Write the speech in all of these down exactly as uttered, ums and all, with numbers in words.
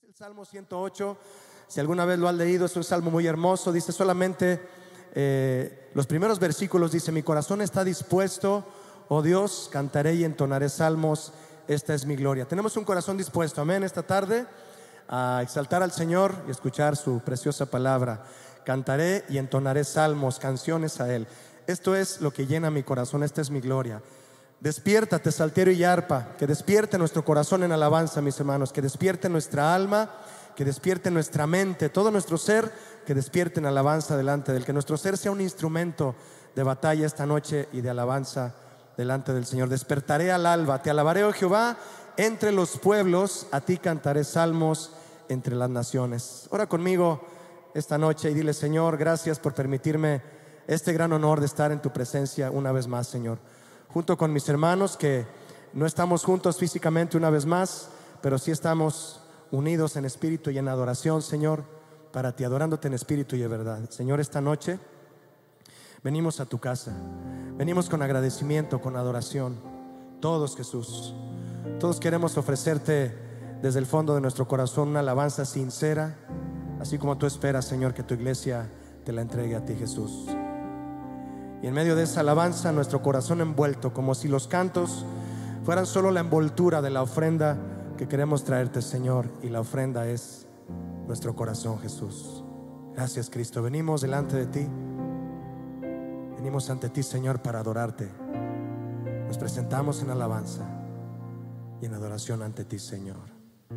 El Salmo ciento ocho, si alguna vez lo has leído, es un salmo muy hermoso. Dice solamente eh, los primeros versículos, dice: mi corazón está dispuesto, oh Dios, cantaré y entonaré salmos, esta es mi gloria. Tenemos un corazón dispuesto, amén, esta tarde a exaltar al Señor y escuchar su preciosa palabra. Cantaré y entonaré salmos, canciones a Él. Esto es lo que llena mi corazón, esta es mi gloria. Despiértate, saltero y arpa, que despierte nuestro corazón en alabanza, mis hermanos, que despierte nuestra alma, que despierte nuestra mente, todo nuestro ser, que despierte en alabanza delante del que nuestro ser sea un instrumento de batalla esta noche y de alabanza delante del Señor. Despertaré al alba, te alabaré, oh Jehová, entre los pueblos, a ti cantaré salmos entre las naciones. Ora conmigo esta noche y dile: Señor, gracias por permitirme este gran honor de estar en tu presencia una vez más, Señor, junto con mis hermanos que no estamos juntos físicamente una vez más, pero sí estamos unidos en espíritu y en adoración, Señor, para ti, adorándote en espíritu y en verdad. Señor, esta noche venimos a tu casa, venimos con agradecimiento, con adoración. Todos, Jesús, todos queremos ofrecerte desde el fondo de nuestro corazón una alabanza sincera, así como tú esperas, Señor, que tu iglesia te la entregue a ti, Jesús. Y en medio de esa alabanza, nuestro corazón envuelto, como si los cantos fueran solo la envoltura de la ofrenda que queremos traerte, Señor. Y la ofrenda es nuestro corazón, Jesús. Gracias, Cristo. Venimos delante de ti, venimos ante ti, Señor, para adorarte. Nos presentamos en alabanza y en adoración ante ti, Señor.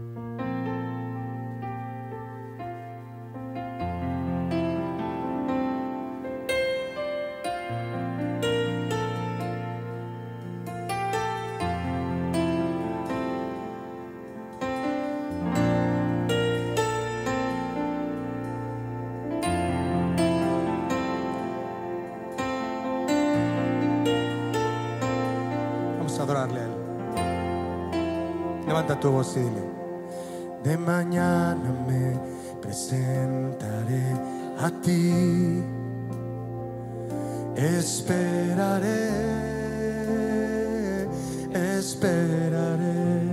Adorarle a Él. Levanta tu voz y dile: de mañana me presentaré a ti, esperaré, esperaré.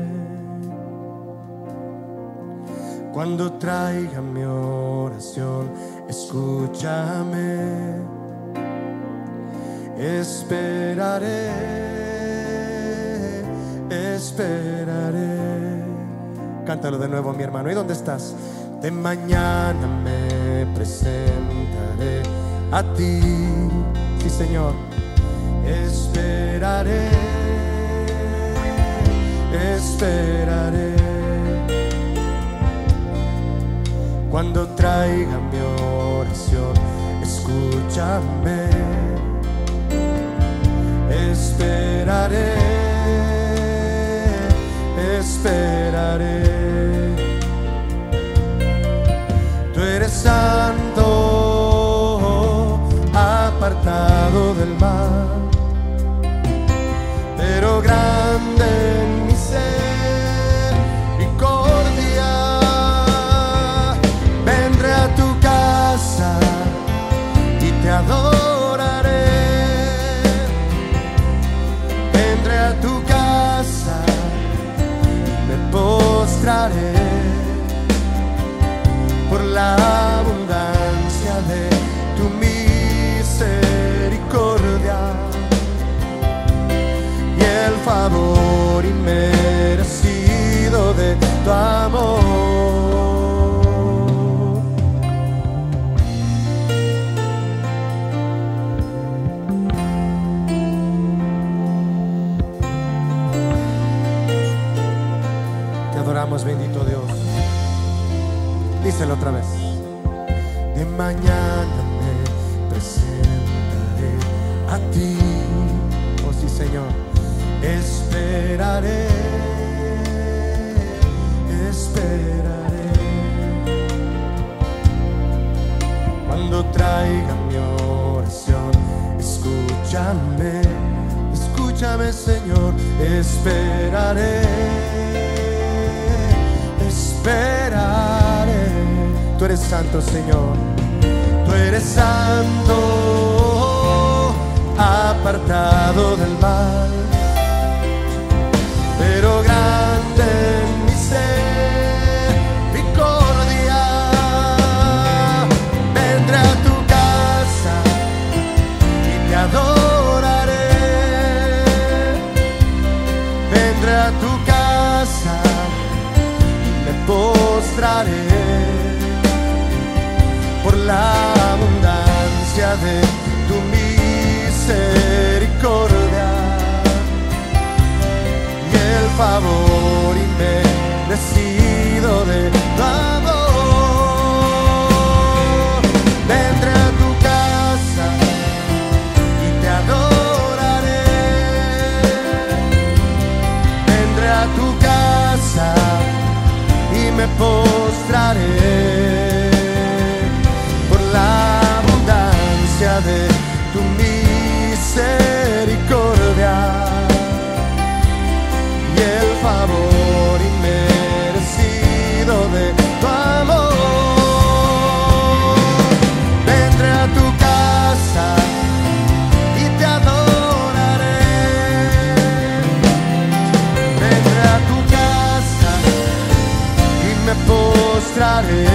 Cuando traiga mi oración, escúchame, esperaré, esperaré. Cántalo de nuevo, mi hermano. ¿Y dónde estás? De mañana me presentaré a ti. Sí, Señor. Esperaré, esperaré. Cuando traiga mi oración, escúchame, esperaré, esperaré. Tú eres santo, apartado del mal, pero grande en misericordia. Vendré a tu casa y te adoraré. Vendré a tu casa, postraré por la abundancia de tu misericordia y el favor inmerecido de tu amor. Adoramos, bendito Dios. Díselo otra vez. De mañana me presentaré a ti. Oh sí, Señor. Esperaré, esperaré. Cuando traiga mi oración, escúchame, escúchame, Señor. Esperaré, esperaré. Tú eres santo, Señor. Tú eres santo, apartado del mal, pero grande en misericordia. postraré por la abundancia de tu misericordia y el favor inmerecido de tu amor. Vendré a tu casa y te adoraré. Vendré a tu casa y me postraré por la abundancia de tu misericordia y el favor inmerecido de tu amor. Vendré a tu casa y te adoraré. Vendré a tu casa y me postraré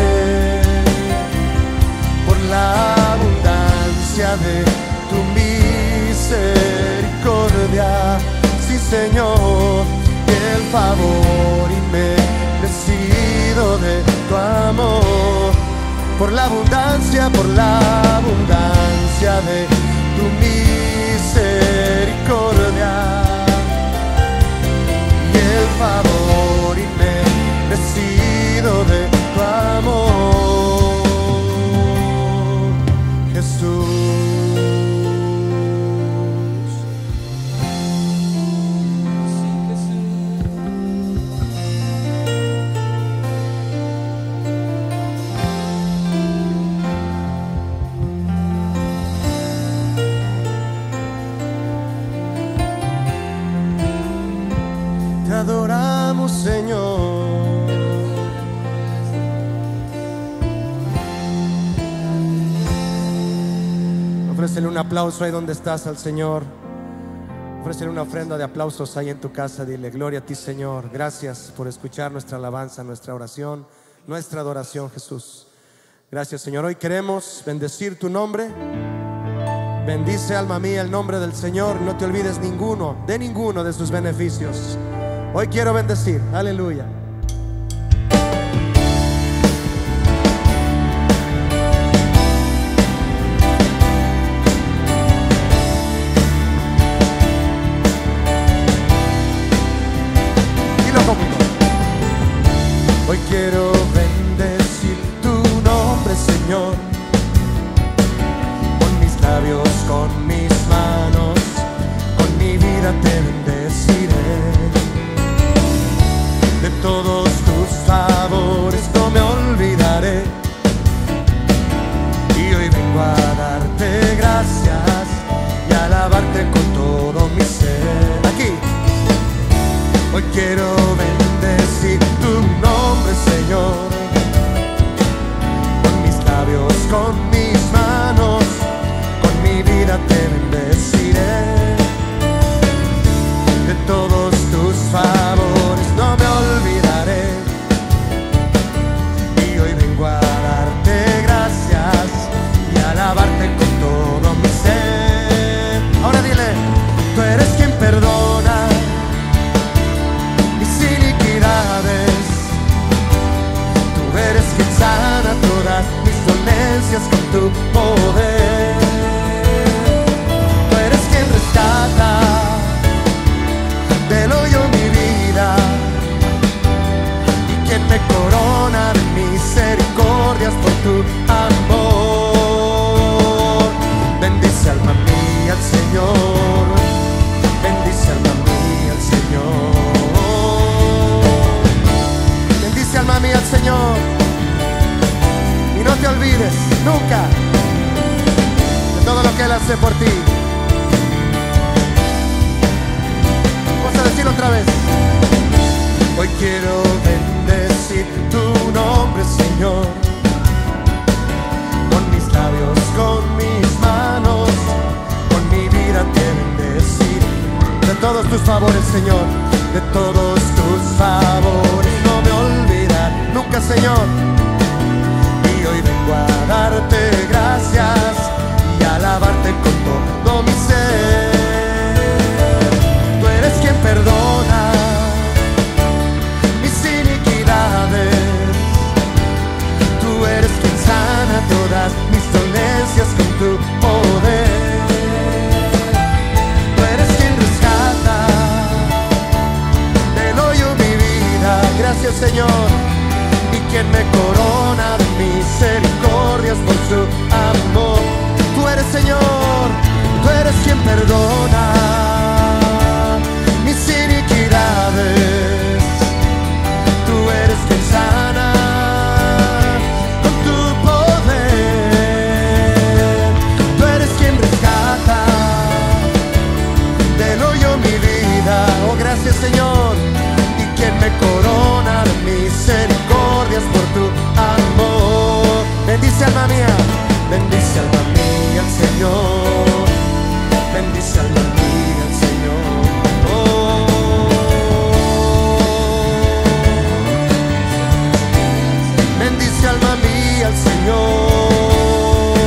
por la abundancia de tu misericordia. Sí, Señor, y el favor inmerecido de tu amor. Por la abundancia, por la abundancia de tu misericordia y el favor inmerecido de tu amor, Jesús. Te adoramos, Señor. Ofrécele un aplauso ahí donde estás al Señor. Ofrécele una ofrenda de aplausos ahí en tu casa. Dile: gloria a ti, Señor. Gracias por escuchar nuestra alabanza, nuestra oración, nuestra adoración, Jesús. Gracias, Señor. Hoy queremos bendecir tu nombre. Bendice, alma mía, el nombre del Señor. No te olvides ninguno, de ninguno de sus beneficios. Hoy quiero bendecir, aleluya. Dilo conmigo. Hoy quiero bendecir tu nombre, Señor, con mis labios, con mis manos, con mi vida te bendeciré. De todos tus favores no me olvidaré, y hoy vengo a darte gracias y a alabarte con todo mi ser. Aquí, hoy quiero bendecir tu nombre, Señor, con mis labios, con mis manos, con mi vida te bendeciré. De todos tus favores no me olvidaré, y hoy vengo a darte gracias y a alabarte con todo mi ser. Ahora dile: tú eres quien perdona mis iniquidades, tú eres quien sana todas mis dolencias con tu poder, tú eres quien rescata del hoyo mi vida y quien me corona de misericordias por tu amor. Bendice, alma mía, al Señor. Bendice, alma mía, al Señor. Bendice, alma mía, al Señor. Y no te olvides nunca de todo lo que Él hace por ti. Vamos a decirlo otra vez. Hoy quiero bendecir tu nombre, Señor, con mis labios, con mis manos, con mi vida te bendeciré. De todos tus favores, Señor, de todos tus favores no me olvidar nunca, Señor. Y hoy vengo a darte gracias y a alabarte con todo mi ser. Tú eres quien perdona mis iniquidades, quien me corona de misericordias por su amor. Tú eres, Señor, tú eres quien perdona mis iniquidades. Tú eres quien sana con tu poder. Tú eres quien rescata del hoyo mi vida. Oh, gracias, Señor. Y quien me corona de misericordias por tu amor. Bendice, alma mía, bendice, alma mía, al Señor. Bendice, alma mía, al Señor. Oh. Bendice, alma mía, al Señor.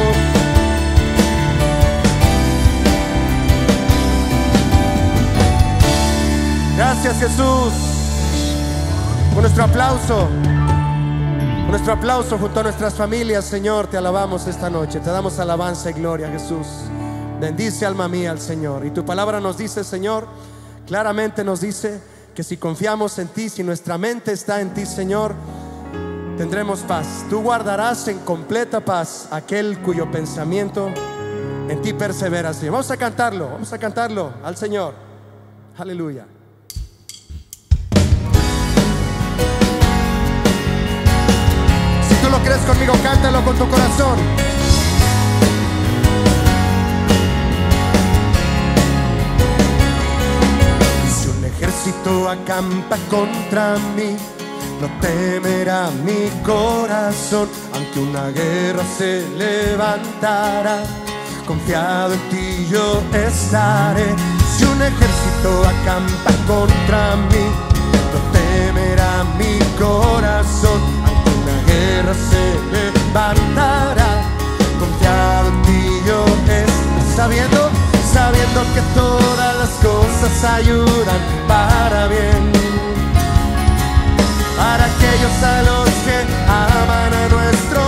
Gracias, Jesús. Con nuestro aplauso, con nuestro aplauso junto a nuestras familias, Señor, te alabamos esta noche. Te damos alabanza y gloria, Jesús. Bendice, alma mía, al Señor. Y tu palabra nos dice, Señor, claramente nos dice que si confiamos en ti, si nuestra mente está en ti, Señor, tendremos paz. Tú guardarás en completa paz aquel cuyo pensamiento en ti persevera, Señor. Vamos a cantarlo, vamos a cantarlo al Señor. Aleluya. Si tú lo crees conmigo, cántalo con tu corazón. Si un ejército acampa contra mí, no temerá mi corazón, aunque una guerra se levantara. Confiado en ti yo estaré. Si un ejército acampa contra mí, no temerá mi corazón, aunque una guerra se levantará. Confiado en ti yo estaré. Sabiendo, sabiendo que todas las cosas ayudan para bien, para aquellos a los que aman a nuestro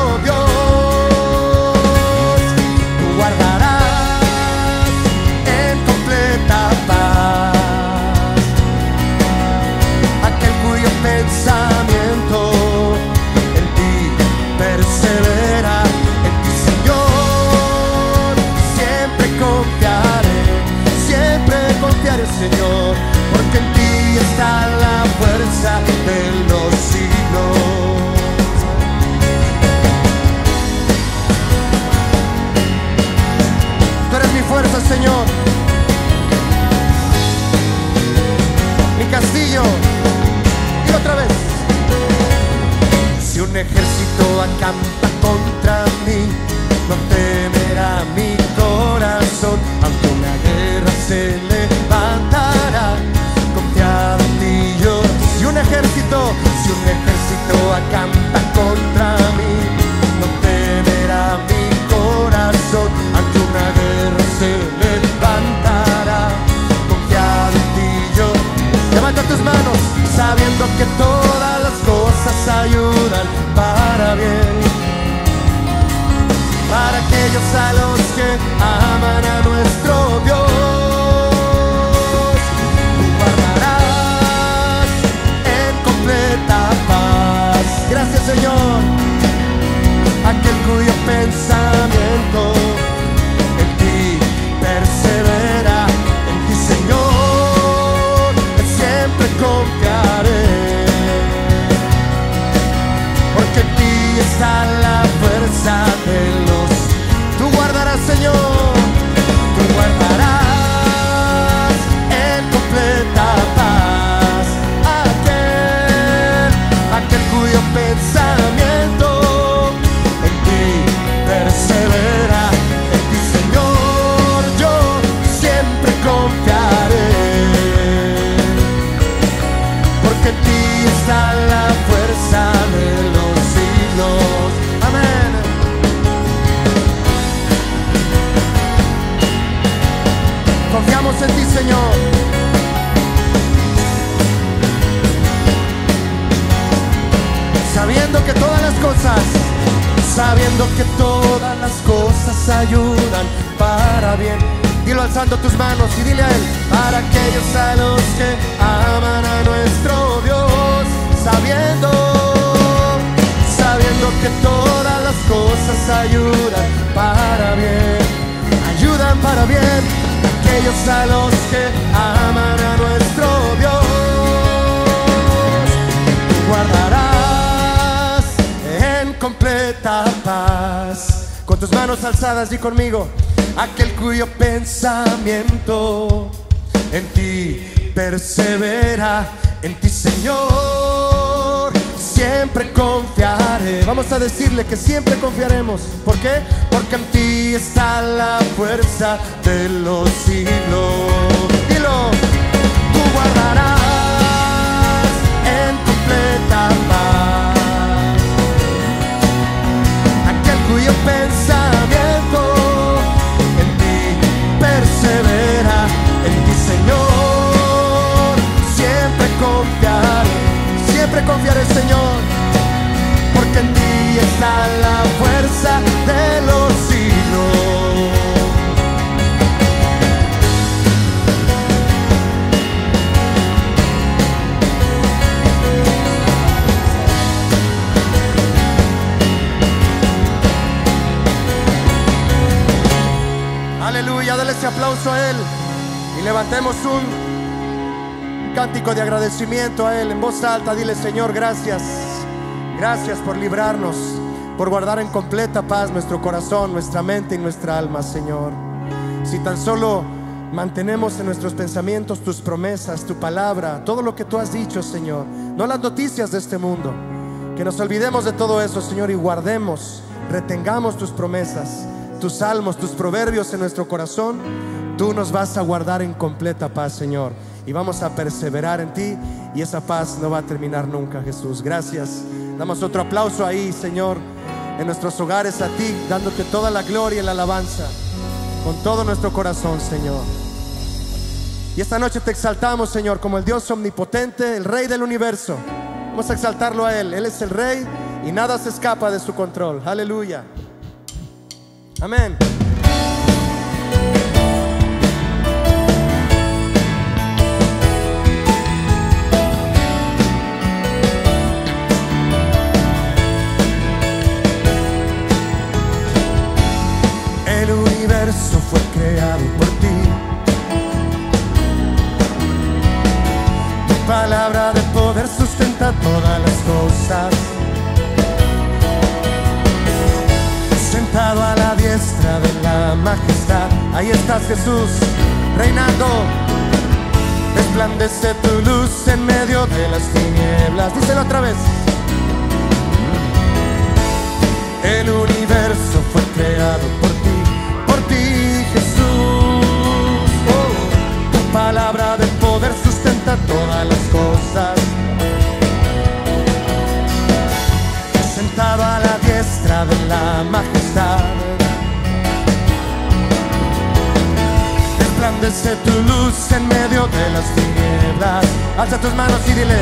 Dios. Tú guardarás en completa paz aquel cuyo pensamiento en ti persevera. En ti, Señor, siempre confiaré, siempre confiaré, Señor, porque en ti está la fuerza de los siglos. Tú eres mi fuerza, Señor, mi castillo. Y otra vez. Si un ejército acampa contra mí, no temerá mi corazón, aunque una guerra se levantará. Confiado en ti yo. Si un ejército, si un ejército acampa contra mí, no temerá mi corazón, aunque una guerra se levantará. Confiado en ti yo. Levanta tus manos, sabiendo que todas las cosas ayudan para bien, para aquellos a los que aman a nuestro Dios. Gracias, Señor, aquel cuyo pensamiento en ti persevera. En ti, Señor, siempre confiaré, porque en ti está la fuerza de los. Tú guardarás, Señor, tú guardarás en completa paz aquel, aquel cuyo pensamiento en ti persevera. En ti, Señor, yo siempre confiaré, porque en ti está la fuerza de los siglos. Amén. Confiamos en ti, Señor. Sabiendo que todas las cosas, sabiendo que todas las cosas ayudan para bien. Dilo alzando tus manos y dile a Él: para aquellos a los que aman a nuestro Dios. Sabiendo, que todas las cosas ayudan para bien, ayudan para bien aquellos a los que aman a nuestro Dios. Guardarás en completa paz. Con tus manos alzadas di conmigo: aquel cuyo pensamiento en ti persevera, en ti, Señor, siempre confiaré. Vamos a decirle que siempre confiaremos. ¿Por qué? Porque en ti está la fuerza de los siglos. Dilo. Tú guardarás en completa paz aquel cuyo pensamiento en ti persevera, en ti, Señor, siempre confiaré, siempre confiaré, Señor, porque en ti está la fuerza de los siglos. Aleluya, dale ese aplauso a Él y levantemos un cántico de agradecimiento a Él en voz alta. Dile: Señor, gracias, gracias por librarnos, por guardar en completa paz nuestro corazón, nuestra mente y nuestra alma, Señor. Si tan solo mantenemos en nuestros pensamientos tus promesas, tu palabra, todo lo que tú has dicho, Señor, no las noticias de este mundo, que nos olvidemos de todo eso, Señor, y guardemos, retengamos tus promesas, tus salmos, tus proverbios en nuestro corazón. Tú nos vas a guardar en completa paz, Señor, y vamos a perseverar en ti, y esa paz no va a terminar nunca, Jesús. Gracias. Damos otro aplauso ahí, Señor, en nuestros hogares a ti, dándote toda la gloria y la alabanza con todo nuestro corazón, Señor. Y esta noche te exaltamos, Señor, como el Dios omnipotente, el Rey del universo. Vamos a exaltarlo a Él. Él es el Rey y nada se escapa de su control. Aleluya. Amén. El universo fue creado por ti. Tu palabra de poder sustenta todas las cosas. Sentado a la diestra de la majestad, ahí estás, Jesús, reinando. Resplandece tu luz en medio de las tinieblas. Díselo otra vez. El universo fue creado por ti, por ti, Jesús. Oh, tu palabra de poder sustenta todas las cosas. Sentado a la diestra de la majestad, resplandece tu luz en medio de las tinieblas. Alza tus manos y dile: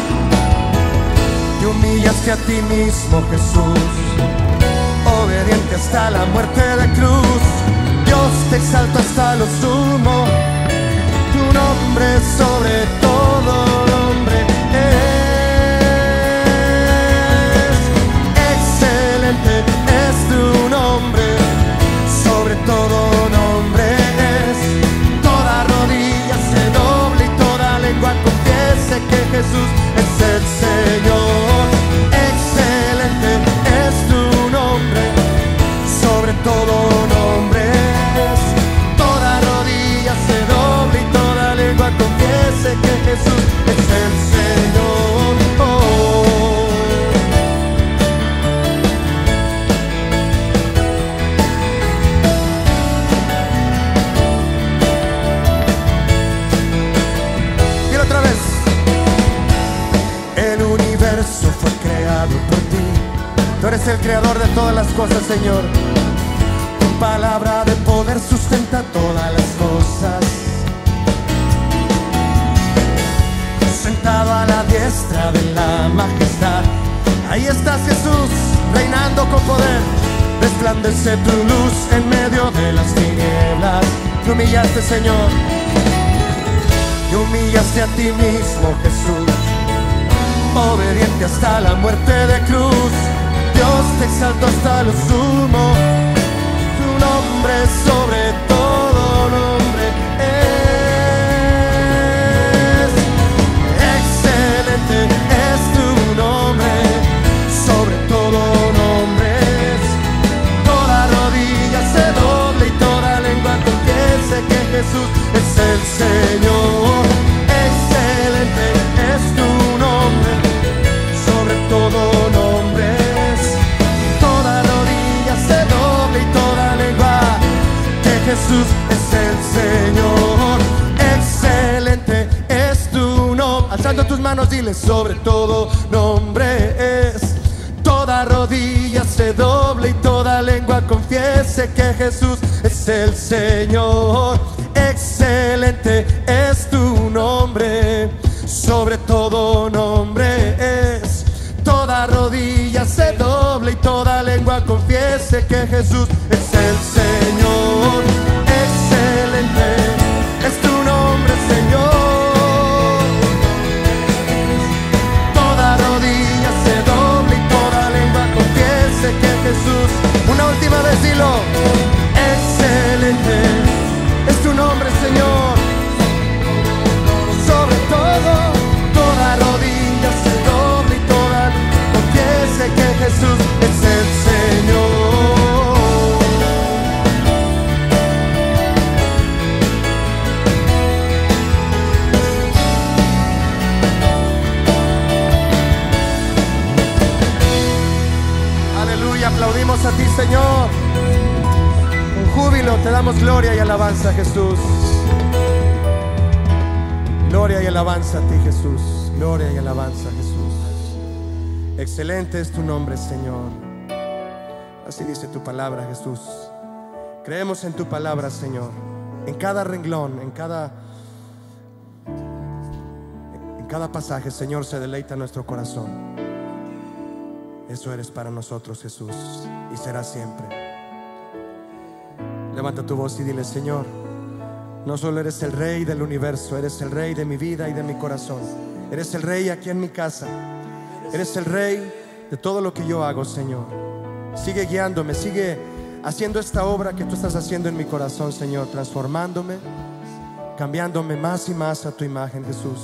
te humillaste a ti mismo, Jesús, obediente hasta la muerte de cruz. Dios te exalta hasta lo sumo, tu nombre es sobre todo nombre. Es tu nombre, sobre todo nombre es. Toda rodilla se doble y toda lengua confiese que Jesús es el Señor. Excelente es tu nombre, sobre todo nombre es. Toda rodilla se doble y toda lengua confiese que Jesús es el Señor. Oh. Fue creado por ti. Tú eres el creador de todas las cosas, Señor. Tu palabra de poder sustenta todas las cosas. Sentado a la diestra de la majestad, ahí estás, Jesús, reinando con poder. Resplandece tu luz en medio de las tinieblas. Te humillaste, Señor. Te humillaste a ti mismo, Jesús, obediente hasta la muerte de cruz. Dios más alto hasta lo sumo. Tu nombre sobre todo nombre es. Excelente es tu nombre, sobre todo nombres. Toda rodilla se doble y toda lengua confiese que Jesús es el Señor. Excelente es tu nombre, sobre todo nombres. Toda rodilla se doble y toda lengua que Jesús es el Señor. Excelente es tu nombre. Alzando tus manos dile: sobre todo nombre es. Toda rodilla se doble y toda lengua confiese que Jesús es el Señor. Excelente es tu nombre, sobre todo nombre es. Toda rodilla se doble y toda lengua confiese que Jesús es el Señor. Excelente es tu nombre, Señor. Toda rodilla se doble y toda lengua confiese que Jesús. Una última vez dilo: excelente es tu nombre, Señor. Sobre todo, toda rodilla se doble y toda confiese que Jesús es el Señor. Aleluya, aplaudimos a ti, Señor. Con júbilo te damos gloria y alabanza, Jesús. Gloria y alabanza a ti, Jesús. Gloria y alabanza, Jesús. Excelente es tu nombre, Señor. Así dice tu palabra, Jesús. Creemos en tu palabra, Señor. En cada renglón, en cada en cada pasaje, Señor, se deleita nuestro corazón. Eso eres para nosotros, Jesús, y será siempre. Levanta tu voz y dile: Señor, no solo eres el Rey del universo, eres el Rey de mi vida y de mi corazón. Eres el Rey aquí en mi casa. Eres el Rey de todo lo que yo hago, Señor. Sigue guiándome, sigue haciendo esta obra que tú estás haciendo en mi corazón, Señor, transformándome, cambiándome más y más a tu imagen, Jesús.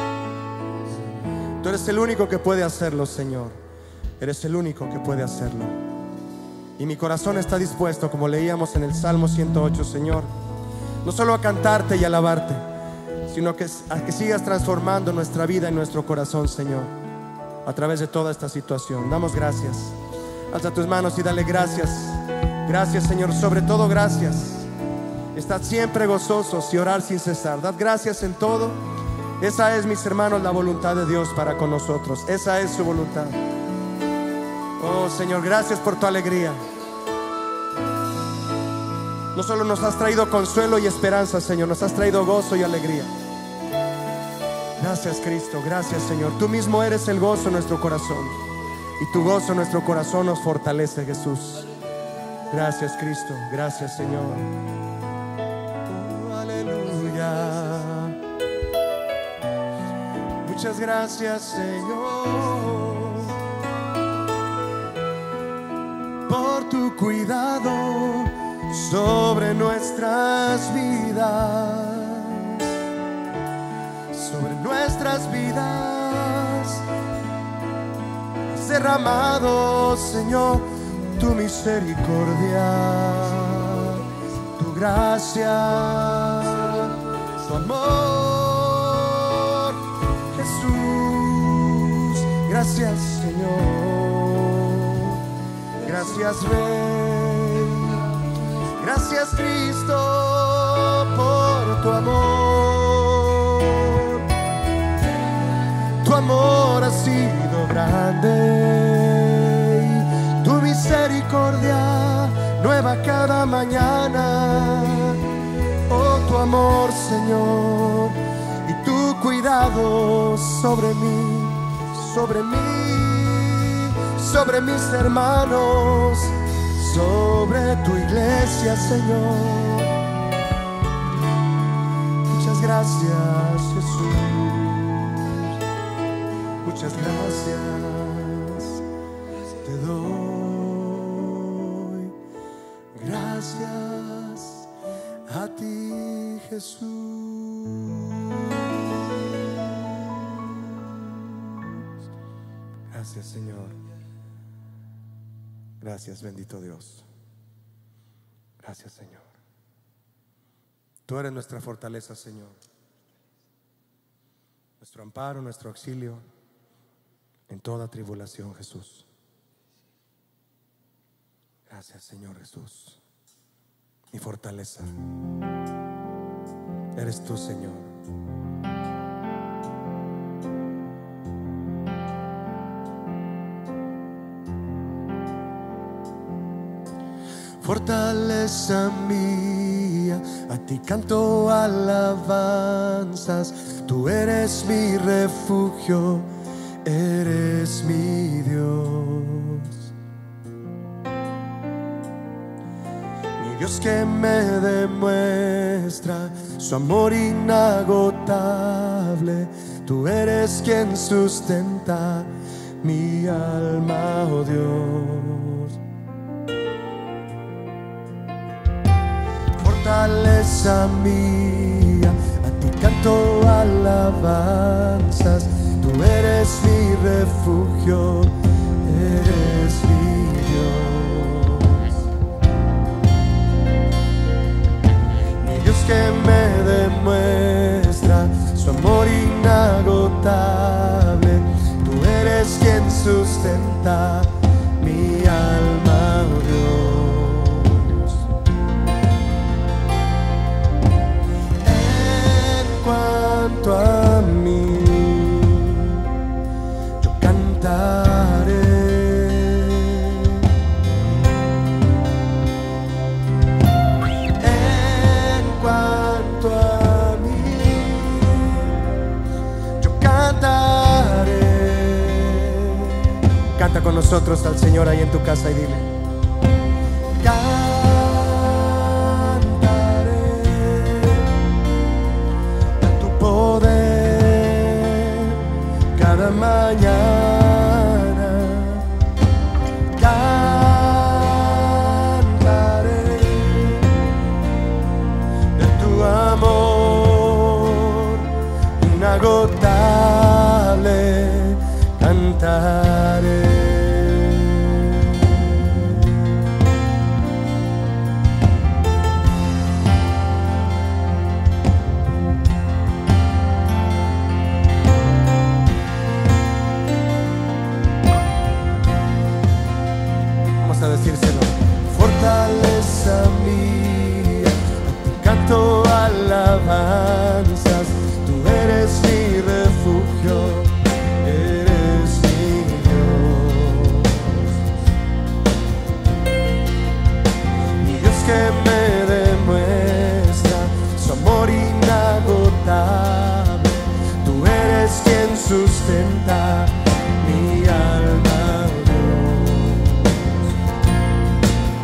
Tú eres el único que puede hacerlo, Señor. Eres el único que puede hacerlo. Y mi corazón está dispuesto, como leíamos en el Salmo ciento ocho, Señor, no solo a cantarte y alabarte, sino que, a que sigas transformando nuestra vida y nuestro corazón, Señor, a través de toda esta situación. Damos gracias. Alza tus manos y dale gracias. Gracias, Señor, sobre todo gracias. Estad siempre gozosos y orar sin cesar. Dad gracias en todo. Esa es, mis hermanos, la voluntad de Dios para con nosotros. Esa es su voluntad. Oh, Señor, gracias por tu alegría. No solo nos has traído consuelo y esperanza, Señor, nos has traído gozo y alegría. Gracias, Cristo, gracias, Señor. Tú mismo eres el gozo en nuestro corazón, y tu gozo en nuestro corazón nos fortalece, Jesús. Gracias, Cristo, gracias, Señor. Oh, aleluya. Muchas gracias, Señor, por tu cuidado sobre nuestras vidas, sobre nuestras vidas. Has derramado, Señor, tu misericordia, tu gracia, tu amor, Jesús. Gracias, Señor. Gracias, Rey. Gracias, Cristo, por tu amor. Tu amor ha sido grande, tu misericordia nueva cada mañana. Oh, tu amor, Señor, y tu cuidado sobre mí, sobre mí, sobre mis hermanos, sobre tu iglesia, Señor. Muchas gracias, Jesús. Muchas gracias te doy. Jesús. Gracias, Señor. Gracias, bendito Dios. Gracias, Señor. Tú eres nuestra fortaleza, Señor, nuestro amparo, nuestro auxilio en toda tribulación, Jesús. Gracias, Señor Jesús. Mi fortaleza eres tú, Señor. Fortaleza mía, a ti canto alabanzas. Tú eres mi refugio, eres mi Dios. Mi Dios que me demuestra su amor inagotable. Tú eres quien sustenta mi alma, oh Dios. Fortaleza mía, a ti canto alabanzas. Tú eres mi refugio, eres mi Dios. Mi Dios que me demuestra su amor inagotable. Tú eres quien sustenta mi alma, oh Dios. A mí yo cantaré, en cuanto a mí yo cantaré. Canta con nosotros al Señor ahí en tu casa y dile: cada mañana cantaré de tu amor inagotable, cantaré. A decírselo. Fortaleza mía, a ti canto alabanzas. Tú eres mi refugio, eres mi Dios. Mi Dios que me demuestra su amor inagotable. Tú eres quien sustenta mi alma.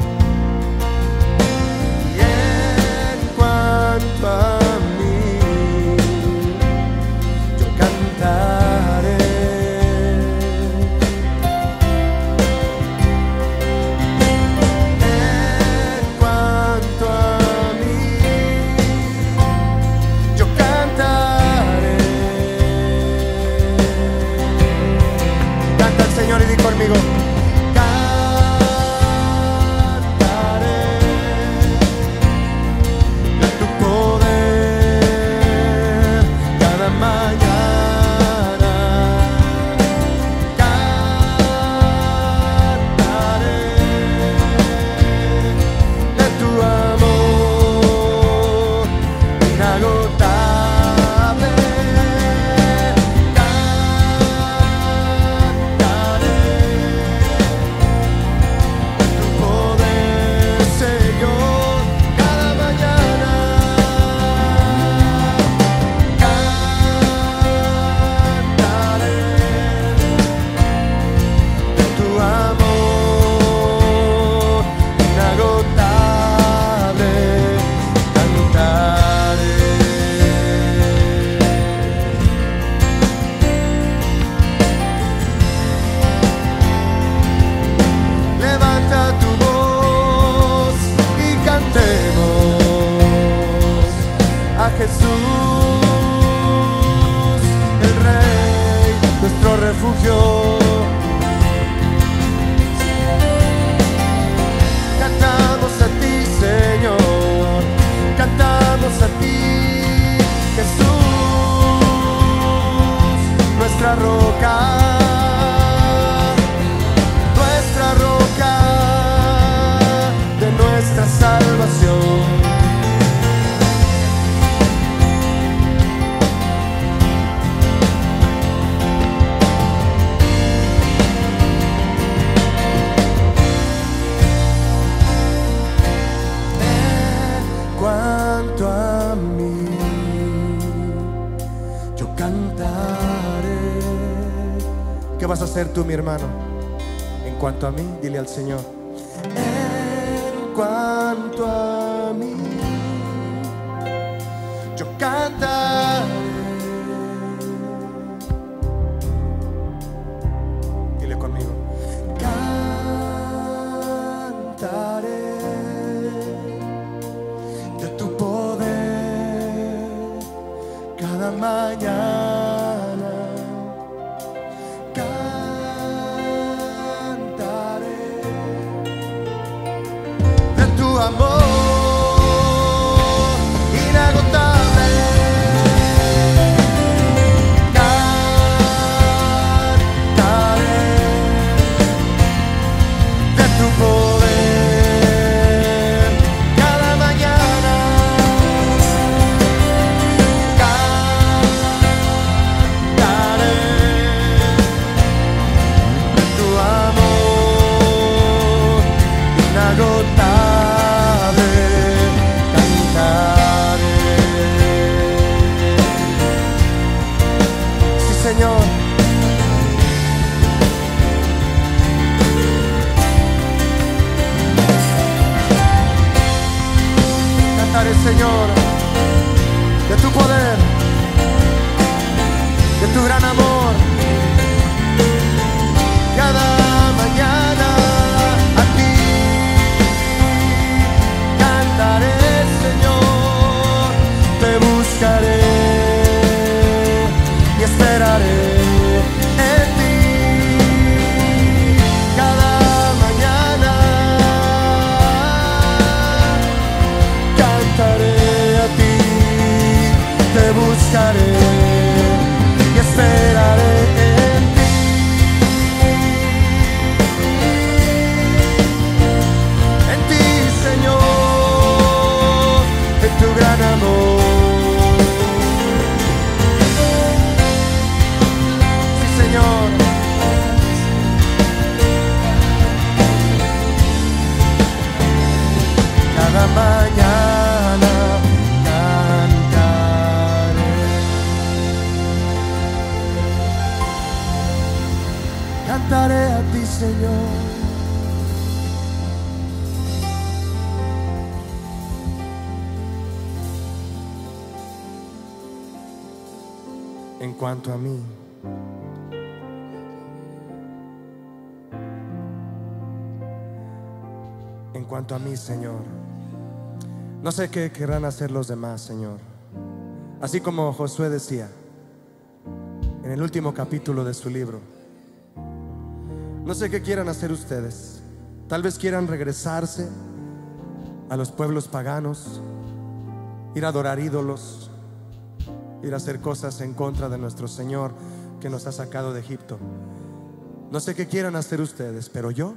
A mí a Jesús, el Rey, nuestro refugio. Cantamos a ti, Señor, cantamos a ti, Jesús, nuestra roca, nuestra roca de nuestra salvación. ¿Qué vas a hacer tú, mi hermano? En cuanto a mí, dile al Señor. En cuanto a mí, yo cantaré. Dile conmigo. Cantaré de tu poder cada mañana. Amor inagotable, cantaré de tu poder cada mañana, cantaré de tu amor inagotable. Señor, cantaré, Señor, de tu poder, de tu gran amor, cada mañana a ti cantaré, Señor, te buscaré y esperaré en ti cada mañana. Cantaré a ti, te buscaré y esperaré en ti. En ti, Señor, en tu gran amor. Señor, cada mañana cantaré, cantaré a ti, Señor. En cuanto a mí, en cuanto a mí, Señor, no sé qué querrán hacer los demás, Señor. Así como Josué decía en el último capítulo de su libro, no sé qué quieran hacer ustedes. Tal vez quieran regresarse a los pueblos paganos, ir a adorar ídolos, ir a hacer cosas en contra de nuestro Señor que nos ha sacado de Egipto. No sé qué quieran hacer ustedes, pero yo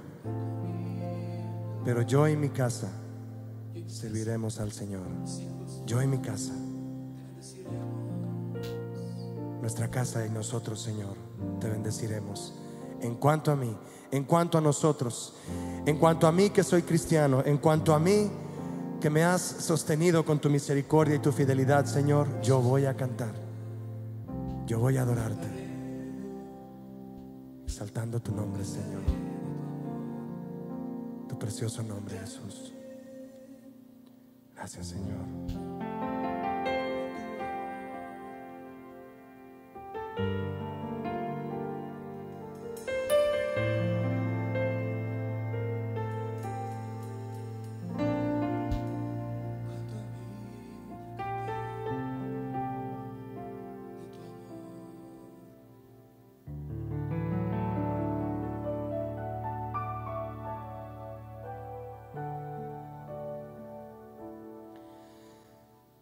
Pero yo y mi casa serviremos al Señor. Yo y mi casa, nuestra casa y nosotros, Señor, te bendeciremos. En cuanto a mí, en cuanto a nosotros, en cuanto a mí que soy cristiano, en cuanto a mí que me has sostenido con tu misericordia y tu fidelidad, Señor, yo voy a cantar, yo voy a adorarte, exaltando tu nombre, Señor, tu precioso nombre, Jesús. Gracias, Señor.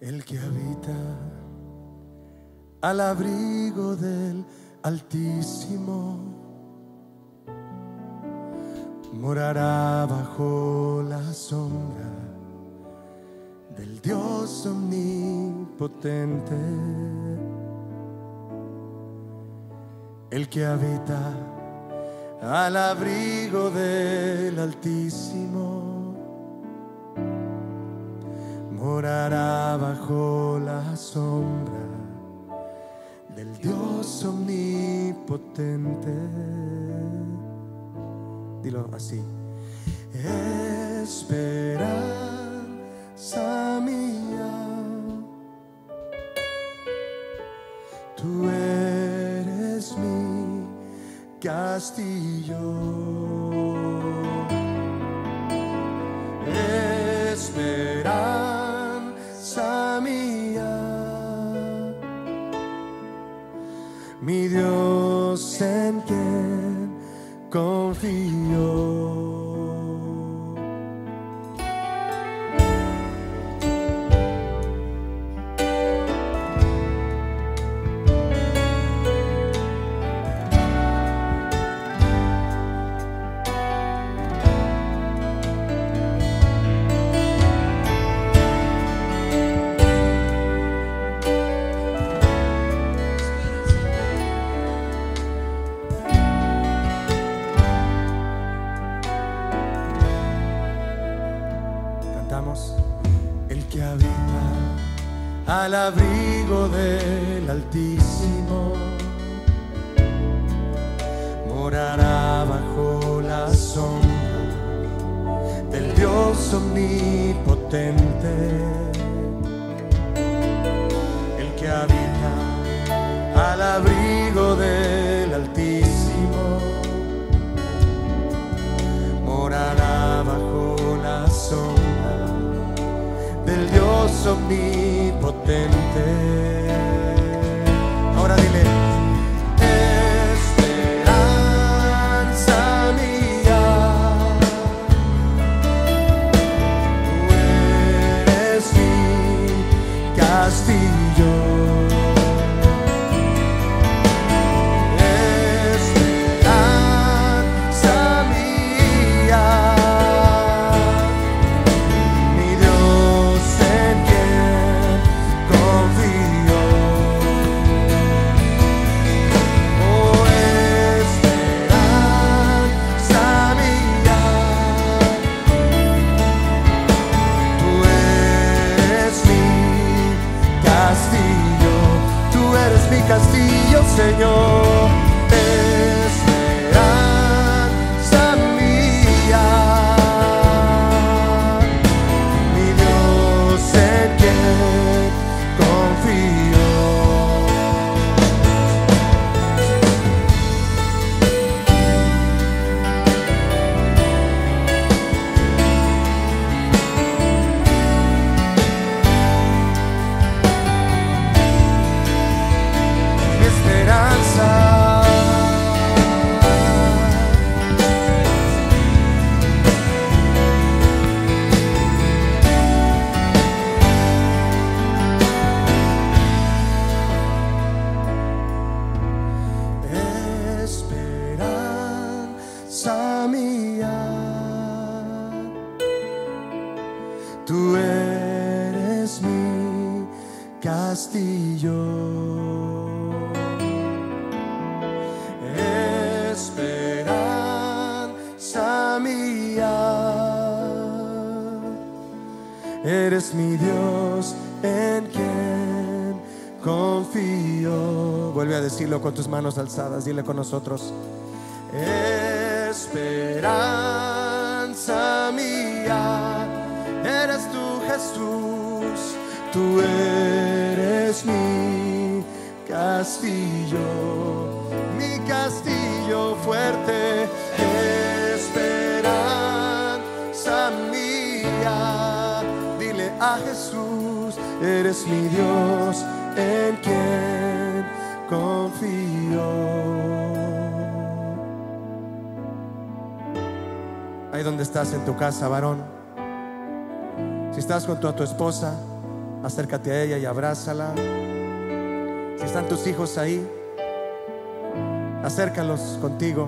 El que habita al abrigo del Altísimo morará bajo la sombra del Dios omnipotente. El que habita al abrigo del Altísimo morará bajo la sombra del Dios omnipotente. Dilo así: esperanza mía, tú eres mi castillo. Esperanza mía, mi Dios en quien confío. El que habita al abrigo del Altísimo morará bajo la sombra del Dios omnipotente. El que habita al abrigo del Altísimo morará bajo la sombra del Dios omnipotente. Ahora dile: esperanza mía, tú eres mi castillo. Castillo, Señor, esperanza mía, mi Dios en quien confío. Esperanza mía, tú eres mi castillo. Esperanza mía, eres mi Dios en quien confío. Vuelve a decirlo con tus manos alzadas, dile con nosotros: esperanza mía, eres tú, Jesús, tú eres mi castillo, mi castillo fuerte. Esperanza mía, dile a Jesús: eres mi Dios en quien confío. Ahí donde estás en tu casa, varón, si estás junto a tu esposa, acércate a ella y abrázala. Si están tus hijos ahí, acércalos contigo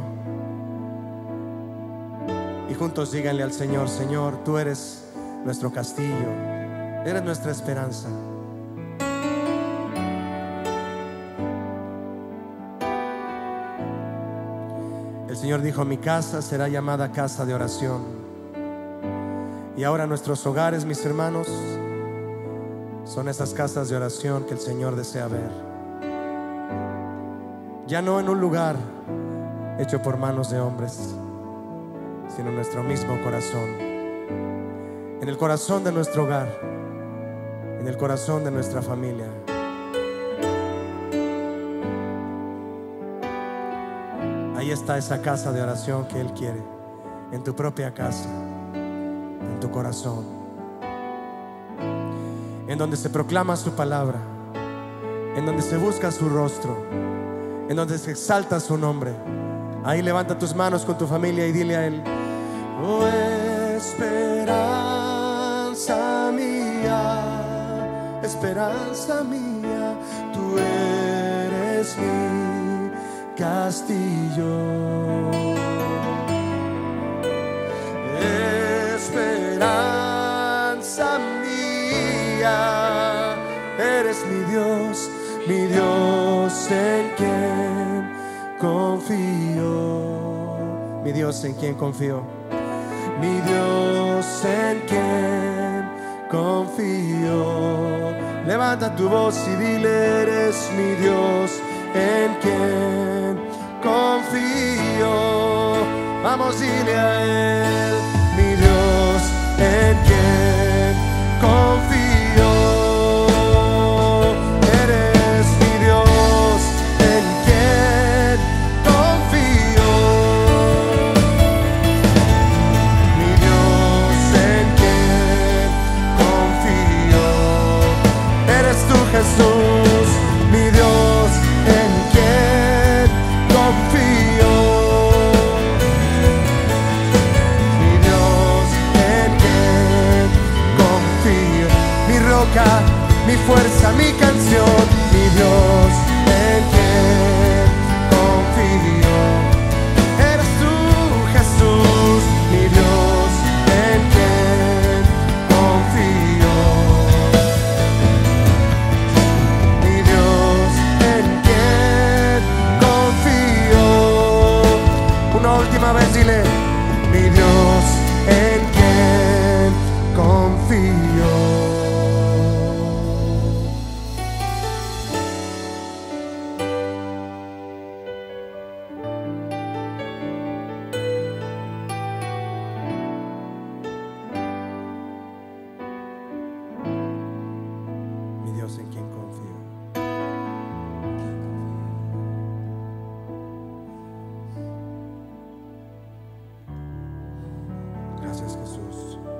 y juntos díganle al Señor: Señor, tú eres nuestro castillo, eres nuestra esperanza. El Señor dijo: mi casa será llamada casa de oración. Y ahora nuestros hogares, mis hermanos, son esas casas de oración que el Señor desea ver. Ya no en un lugar hecho por manos de hombres, sino en nuestro mismo corazón, en el corazón de nuestro hogar, en el corazón de nuestra familia. Ahí está esa casa de oración que Él quiere, en tu propia casa, en tu corazón, en donde se proclama su palabra, en donde se busca su rostro, en donde se exalta su nombre. Ahí levanta tus manos con tu familia y dile a Él: oh, esperanza mía, esperanza mía, tú eres mi castillo. Esperanza mía, eres mi Dios, mi Dios en quien confío. Mi Dios en quien confío. Mi Dios en quien confío. Levanta tu voz y dile: eres mi Dios en quien confío. Vamos, dile a Él: mi Dios en quien confío. Eres mi Dios en quien confío. Mi Dios en quien confío. Eres tú, Jesús, mi Dios en quien confío. Mi Dios en quien confío. Mi roca, mi fuerza, mi canción. Mi Dios en quien confío. Eres tú, Jesús, mi Dios en quien confío. Mi Dios en quien confío. Una última vez dile: mi Dios en quien confío. Mi Dios en quien confío. Gracias, Jesús.